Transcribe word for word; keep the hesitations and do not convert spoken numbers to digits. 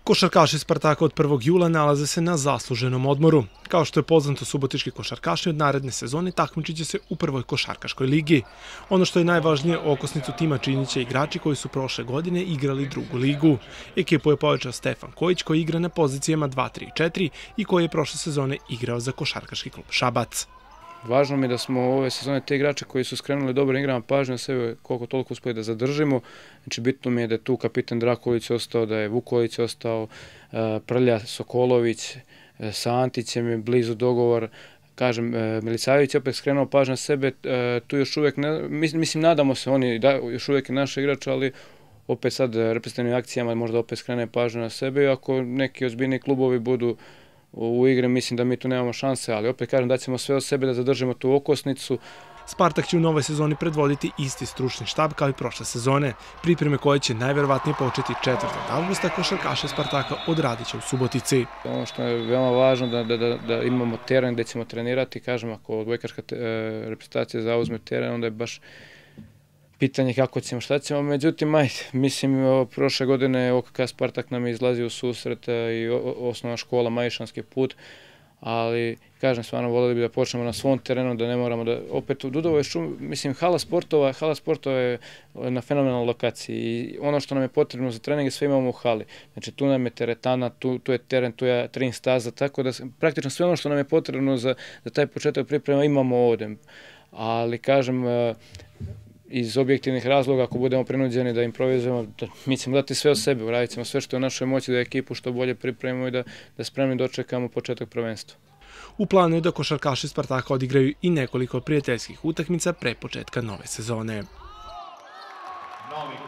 Košarkaši Spartaka od prvog jula nalaze se na zasluženom odmoru. Kao što je poznato, subotički košarkaši od naredne sezone takmičit će se u prvoj košarkaškoj ligi. Ono što je najvažnije, okosnicu tima činit će igrači koji su prošle godine igrali drugu ligu. Ekipu je pojačao Stefan Kojić, koji igra na pozicijama dva, tri i četiri i koji je prošle sezone igrao za košarkaški klub Šabac. Važno mi je da smo ove sezone te igrače koji su skrenuli dobro igrama pažnju na sebe koliko toliko uspeli da zadržimo. Znači, bitno mi je da je tu kapitan Draković ostao, da je Vuković ostao, Prlja, Sokolović, sa Antićem je blizu dogovor. Kažem, Milisajević je opet skrenuo pažnju na sebe, tu još uvijek, mislim, nadamo se, oni još uvijek je naš igrač, ali opet sad reprezentativnim akcijama možda opet skrene pažnju na sebe i ako neki ozbiljni klubovi budu u igre, mislim da mi tu nemamo šanse, ali opet kažem da ćemo sve od sebe da zadržimo tu okosnicu. Spartak će u novoj sezoni predvoditi isti stručni štab kao i prošle sezone, pripreme koje će najverovatnije početi četvrtog avgusta, košarkaše Spartaka odradit će u Subotici. Ono što je veoma važno da, da, da, da imamo teren gde ćemo trenirati, kažem, ako odbojkaška reprezentacija zauzme teren, onda je baš pitanje kako ćemo, šta ćemo, međutim, ajde, mislim, prošle godine O K K Spartak nam je izlazio u susret i osnovna škola Majišanski put, ali, kažem, stvarno voleli bi da počnemo na svom terenu, da ne moramo da, opet u Dudovo je šum, mislim, hala sportova, hala sportova je na fenomenalnoj lokaciji i ono što nam je potrebno za treninge sve imamo u hali. Znači, tu nam je teretana, tu, tu je teren, tu je trin staza, tako da praktično sve ono što nam je potrebno za, za taj početak priprema imamo ovde. Ali, kažem, iz objektivnih razloga, ako budemo prinuđeni da improvizujemo, mi ćemo dati sve od sebe, uradit ćemo sve što je u našoj moći da ekipu što bolje pripremimo i da, da spremni dočekamo početak prvenstva. U planu je da košarkaši Spartaka odigraju i nekoliko prijateljskih utakmica pre početka nove sezone.